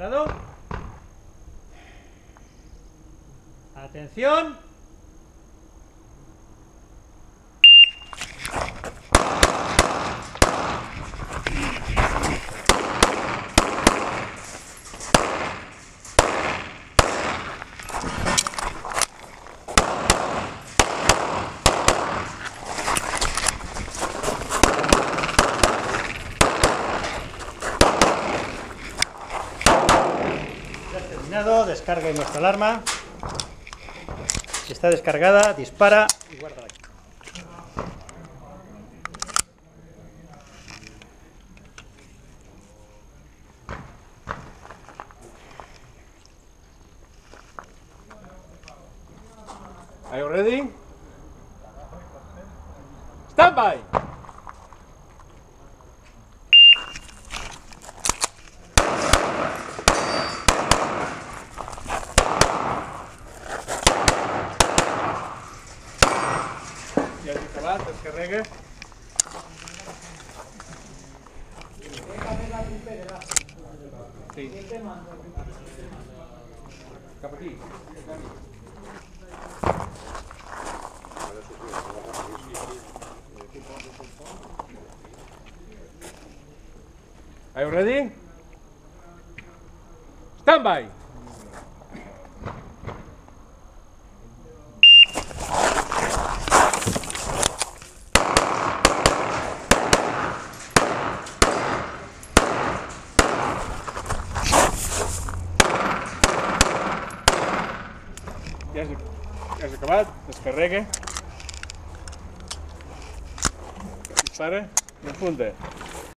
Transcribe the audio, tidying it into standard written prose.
Parado. Atención. Descargue nuestra alarma. Si está descargada, dispara y guárdala aquí. Are you ready? Stand by! Ja has acabat, descarrega. Sí. Cap aquí. Are you ready? Stand by! Ja has acabat, descarrega. Dispara i apunta.